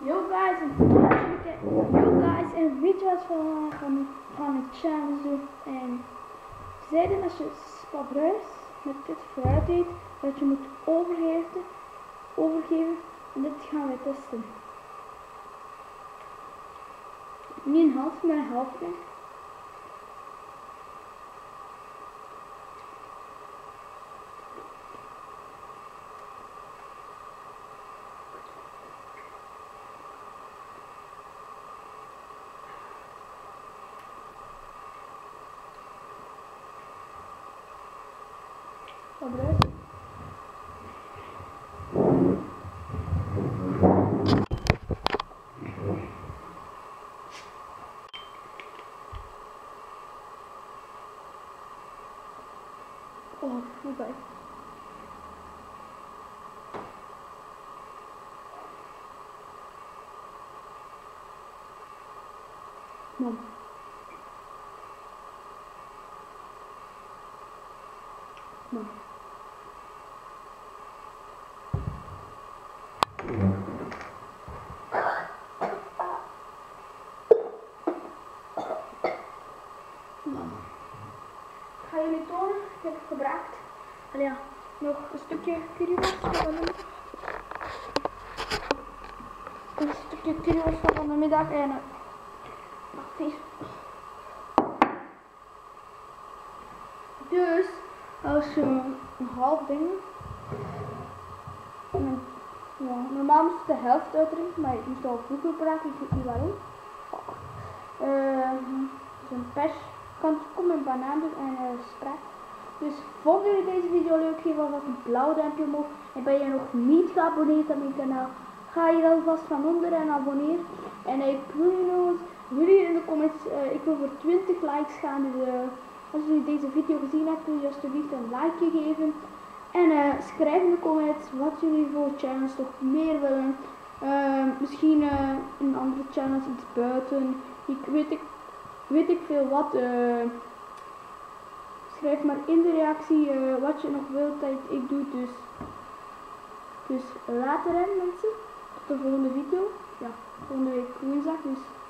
Yo guys, en weet je wat we gaan een challenge doen? En ze zeiden als je spabruis met dit fruit eet, dat je moet overgeven en dit gaan we testen. Niet een half, maar een halfje. Spabruis. Oh, oké. Mom. Mom. Ik ga jullie tonen, ik heb gebruikt. Allee, ja, nog een stukje curryworst van de middag en wacht eens. Dus als je een half ding, ja, normaal moest de helft uitdrinken, maar ik moest al vroeger praten, ik weet niet waarom. Dus een pers, kan komen een banaan en spread. Dus vonden jullie deze video leuk, geef alvast een blauw duimpje omhoog. En ben je nog niet geabonneerd op mijn kanaal, ga je dan vast van onder en abonneer. En ik wil jullie in de comments, ik wil voor 20 likes gaan. Dus als jullie deze video gezien hebben, wil je alsjeblieft een likeje geven. En schrijf in de comments wat jullie voor challenge toch meer willen. Misschien een andere challenge, iets buiten. Weet ik veel wat. Schrijf maar in de reactie wat je nog wilt dat ik doe. Dus later hè mensen. Tot de volgende video. Ja, volgende week woensdag. Dus